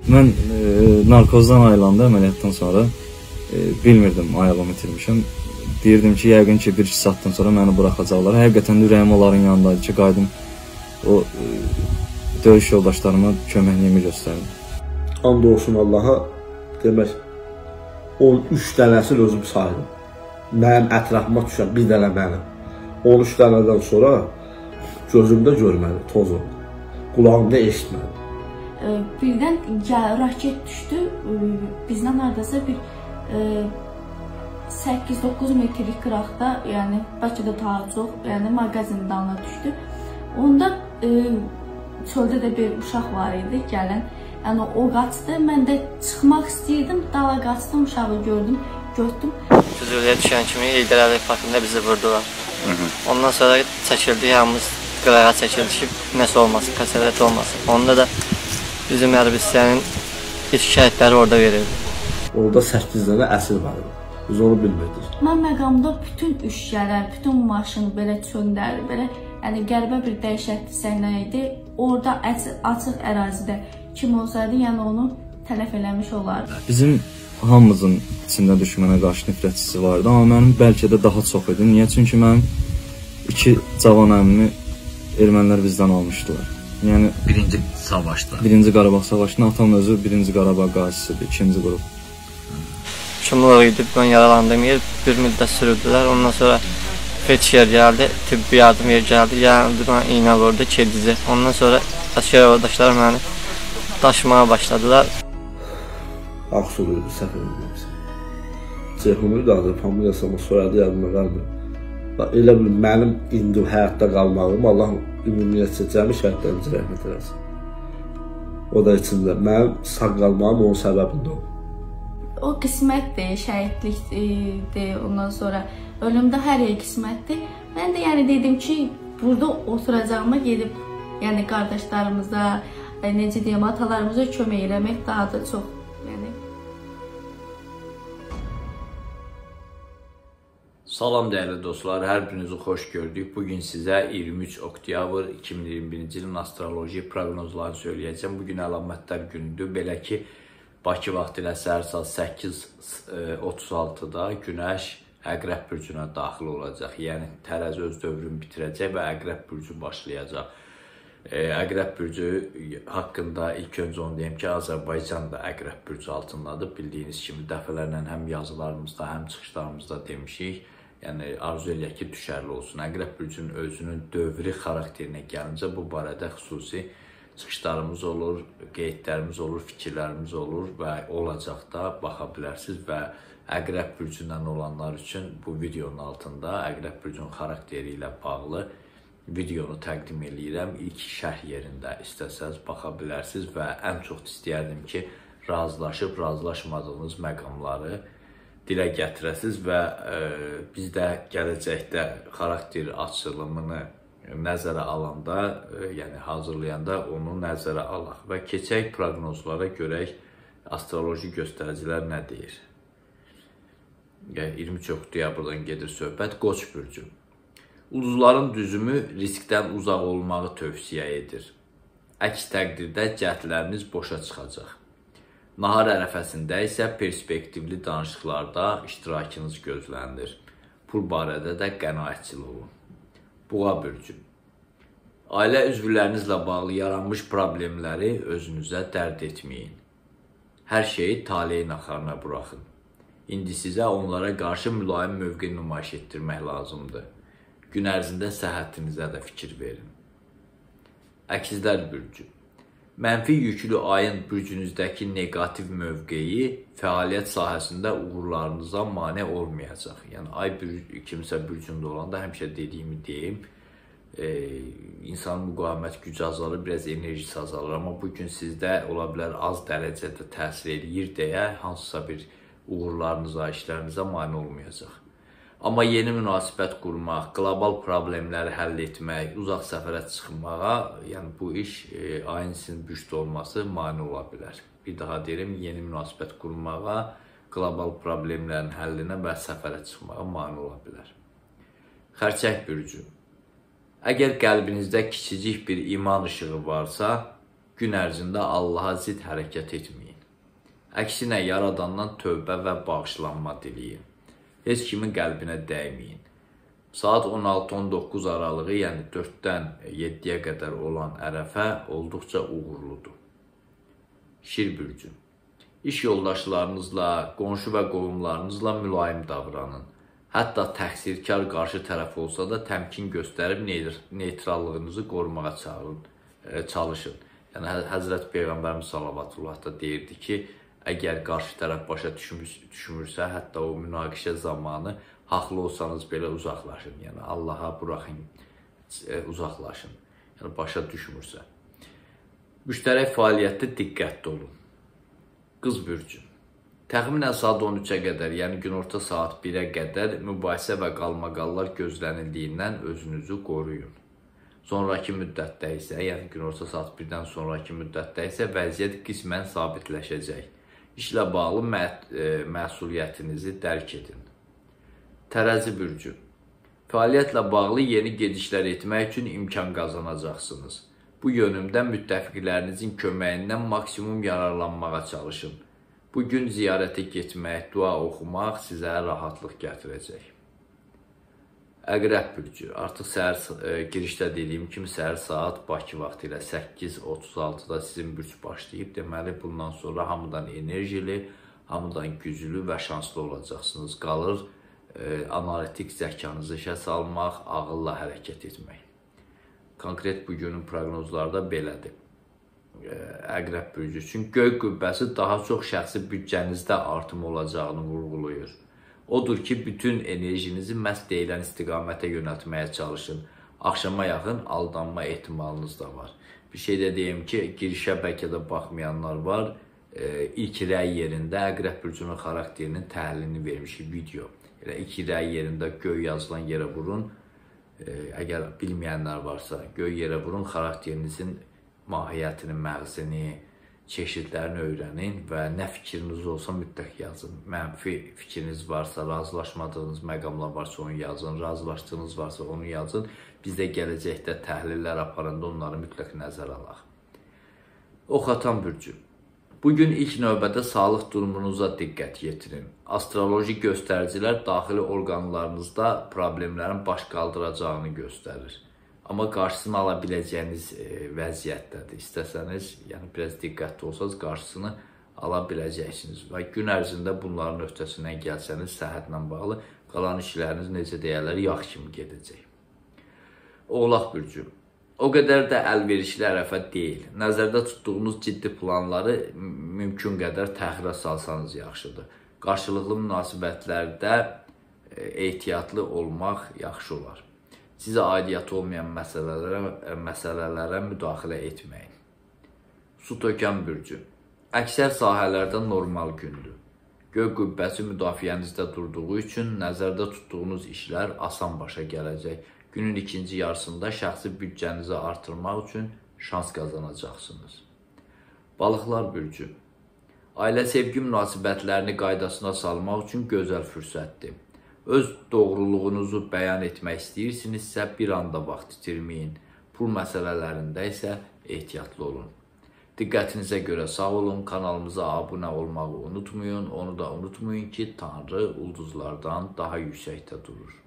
Mən narkozdan ayrılanda əməliyyatdan sonra bilmirdim ayağımı itirmişəm. Deyirdim ki, yəqin ki, 1-2 saatdan sonra məni buraxacaqlar. Həqiqətən ürəyim onların yanındaydı ki, qaydım o döyüş yoldaşlarıma köməkliyimi göstərdim. And olsun Allaha, demək 13 dənəsini özüm saydım. Mənim ətrafıma düşən bir dənə mənim. 13 dənədən sonra gözümdə görmədi, toz oldu. Qulağımda eşitmədi. Birdən raket düşdü, bizdən haradasa bir 8-9 metrlik qıraqda, yəni Bakıda daha çox, yəni mağazinin dalına düşdü. Onda çöldə də bir uşaq var idi, gələn. Yəni o qaçdı, mən də çıxmaq istəyirdim, dala qaçdım, uşağı gördüm, götdüm. Füzuliyə düşən kimi İlqar Əliyev parkında bizi vurdular. Ondan sonra çəkildi, hamımız qırağa çəkildi ki, nəsə olmasın, kəsarət olmasın. Onda da bizim hərbiçilərin ilk şəhidləri orada verildi. Orada 8 dənə əsir var idi. Biz onu bilmirdik. Mən məqamda bütün üşgələr, bütün maşın belə çöndər, belə yəni qəribə bir dəhşətli səhnə idi. Orada açıq ərazidə kim olsaydı, yəni onu tələf eləmiş olardı. Bizim hamımızın içində düşmənə qarşı nifrətçisi vardı, amma mənim bəlkə də daha çox idi. Niyə? Çünki mənim 2 cavan əmimi ermənilər bizdən almışdılar. Yəni birinci savaşda. Birinci Qarabağ savaşında atam özü birinci Qarabağ qazisidir, ikinci qrup. Şumluq idi, mən yaralandığım yer bir müddət sürürdülər. Ondan sonra Fetişər gəldi, tibbi yardım yeri gəldi, mən iynə vurdu, kedici. Ondan sonra əsgər yoldaşlar məni daşımaya başladılar. Aksuluydu, səhv edilməmişsə. Ceyhunuydu adı, familiyası ama soyadı yadıma qalmır. Elə bil mənim indi həyatda qalmağım Allah ümumiyyətcə cəmi şəhidlərimizə rəhmət eləsin. O da içində mənim sağ qalmağım onun səbəbində oldu. O qismətdir, şəhidlikdir, ondan sonra ölümdə hər yer qismətdir. Mən də yəni dedim ki, burada oturacağıma gedib, yəni qardaşlarımıza, necə deyəm, atalarımıza kömək eləmək daha da çox. Salam dəyərli dostlar, hər birinizi xoş gördük. Bugün sizə 23 oktyabr 2021-ci ilin astroloji proqnozlarını söyləyəcəm. Bugün əlamətlər günüdür. Belə ki, Bakı vaxtı ilə səhər saat 8:36-da Günəş Əqrəb bürcünə daxil olacaq. Yəni tərəzi öz dövrünü bitirəcək və Əqrəb bürcü başlayacaq. Əqrəb bürcü haqqında ilk öncə onu deyim ki, Azərbaycan da Əqrəb bürcü altındadır. Bildiyiniz kimi dəfələrlə həm yazılarımızda, həm çıxışlarımızda demişik. Yəni arzu eləyək ki, düşərli olsun. Əqrəb bürcünün özünün dövrü xarakterinə gəlincə bu barədə xüsusi çıxışlarımız olur, qeydlərimiz olur, fikirlərimiz olur və olacaq da baxa bilərsiniz və Əqrəb bürcündən olanlar üçün bu videonun altında Əqrəb bürcünün xarakteri ilə bağlı videonu təqdim edirəm. İlk şərh yerində istəsəz baxa bilərsiniz və ən çox istəyərdim ki, razılaşıb razılaşmadığınız məqamları dilə gətirəsiniz və biz də gələcəkdə xarakter açılımını nəzərə alanda, yəni hazırlayanda onu nəzərə alaq və keçək proqnozlara görək astroloji göstəricilər nə deyir. 23 oktyabrdan gedir söhbət. Qoç bürcü. Ulduzların düzümü riskdən uzaq olmağı tövsiyə edir. Əks təqdirdə cəhdləriniz boşa çıxacaq. Nahar ərəfəsində isə perspektivli danışıqlarda iştirakınız gözlənilir. Pul barədə də qənaətçil olun. Boğa bürcü. Ailə üzvlərinizlə bağlı yaranmış problemləri özünüzə dərd etməyin. Hər şeyi taleyin axarına buraxın. İndi sizə onlara qarşı mülayim mövqe nümayiş etdirmək lazımdır. Gün ərzində səhhətinizə də fikir verin. Əkizlər bürcü. Mənfi yüklü ayın bürcünüzdəki negativ mövqeyi fəaliyyət sahəsində uğurlarınıza mane olmayacaq. Yəni, ay kimsə bürcündə olanda həmişə dediyimi deyim, insanın müqavimət gücü azalır, biraz enerjisi azalır. Amma bugün sizdə ola bilər az dərəcədə təsir edir deyə hansısa bir uğurlarınıza, işlərinizə mane olmayacaq. Amma yeni münasibət qurmaq, qlobal problemləri həll etmək, uzaq səfərə çıxmağa, yəni bu iş ayın sizin bürcdə olması mane ola bilər. Bir daha deyirəm, yeni münasibət qurmağa, qlobal problemlərin həllinə və səfərə çıxmağa mane ola bilər. Xərçəng bürcü. Əgər qəlbinizdə kiçicik bir iman işığı varsa, gün ərzində Allaha zid hərəkət etməyin. Əksinə, Yaradandan tövbə və bağışlanma diləyin. Heç kimin qəlbinə dəyməyin. Saat 16-19 aralığı, yəni 4-dən 7-yə qədər olan ərəfə olduqca uğurludur. Şir bürcü. İş yoldaşlarınızla, qonşu və qohumlarınızla mülayim davranın. Hətta təqsirkar qarşı tərəf olsa da təmkin göstərib neytrallığınızı qorumağa çalışın. Yəni, Həzrət Peyğəmbərimiz Salavatullah da deyirdi ki, əgər qarşı tərəf başa düşmürsə, hətta o münaqişə zamanı haqlı olsanız belə uzaqlaşın. Yəni, Allaha buraxın, uzaqlaşın. Yəni, başa düşmürsə. Müştərək fəaliyyətdə diqqətli olun. Qız bürcü. Təxminən saat 13-ə qədər, yəni günorta saat 1-ə qədər mübahisə və qalmaqallar gözlənildiyindən özünüzü qoruyun. Sonraki müddətdə isə, yəni günorta saat 1-dən sonraki müddətdə isə vəziyyət qismən sabitləşəcək. İşlə bağlı məsuliyyətinizi dərk edin. Tərəzi bürcü. Fəaliyyətlə bağlı yeni gedişlər etmək üçün imkan qazanacaqsınız. Bu yönümdə müttəfiqlərinizin köməyindən maksimum yararlanmağa çalışın. Bugün ziyarətə getmək, dua oxumaq sizə rahatlıq gətirəcək. Əqrəb bürcü. Artıq səhər girişdə dediyim kimi səhər saat Bakı vaxtı ilə 8:36-da sizin bürc başlayıb. Deməli, bundan sonra hamıdan enerjili, hamıdan güclü və şanslı olacaqsınız. Qalır analitik zəkanızı işə salmaq, ağılla hərəkət etmək. Konkret bugünün proqnozları da belədir. Əqrəb bürcü üçün göy qübbəsi daha çox şəxsi büdcənizdə artım olacağını vurğulayır. Odur ki, bütün enerjinizi məhz deyilən istiqamətə yönəltməyə çalışın. Axşama yaxın aldanma ehtimalınız da var. Bir şey də deyim ki, girişə bəlkə də baxmayanlar var. İlk rəy yerində Əqrəb bürcünün xarakterinin təhlilini vermişik video. İlk rəy yerində göy yazılan yerə vurun. Əgər bilməyənlər varsa, göy yerə vurun, xarakterinizin mahiyyətini, məğzini, çeşidlərini öyrənin və nə fikriniz olsa mütləq yazın. Mənfi fikriniz varsa, razılaşmadığınız məqamlar varsa onu yazın, razılaşdığınız varsa onu yazın. Biz də gələcəkdə təhlillər aparanda onları mütləq nəzərə alaq. Ox atan bürcü. Bugün ilk növbədə sağlıq durumunuza diqqət yetirin. Astroloji göstəricilər daxili orqanlarınızda problemlərin baş qaldıracağını göstərir. Amma qarşısını ala biləcəyiniz vəziyyətdədir. İstəsəniz, yəni biraz diqqətli olsanız qarşısını ala biləcəksiniz. Və gün ərzində bunların öhdəsindən gəlsəniz, səhhətlə bağlı qalan işləriniz, necə deyərlər, yaxşı kimi gedəcək. Oğlaq bürcü. O qədər də əlverişli ərəfə deyil. Nəzərdə tutduğunuz ciddi planları mümkün qədər təxirə salsanız yaxşıdır. Qarşılıqlı münasibətlərdə ehtiyatlı olmaq yaxşı olar. Sizə aidiyyatı olmayan məsələlərə müdaxilə etməyin. Su tökən bürcü. Əksər sahələrdə normal gündür. Göy qübbəsi müdafiənizdə durduğu üçün nəzərdə tutduğunuz işlər asan başa gələcək. Günün ikinci yarısında şəxsi büdcənizi artırmaq üçün şans qazanacaqsınız. Balıqlar bürcü. Ailə sevgi münasibətlərini qaydasına salmaq üçün gözəl fürsətdir. Öz doğruluğunuzu bəyan etmək istəyirsinizsə bir anda vaxt itirməyin. Pul məsələlərində isə ehtiyatlı olun. Diqqətinizə görə sağ olun, kanalımıza abunə olmağı unutmayın. Onu da unutmayın ki, Tanrı ulduzlardan daha yüksəkdə durur.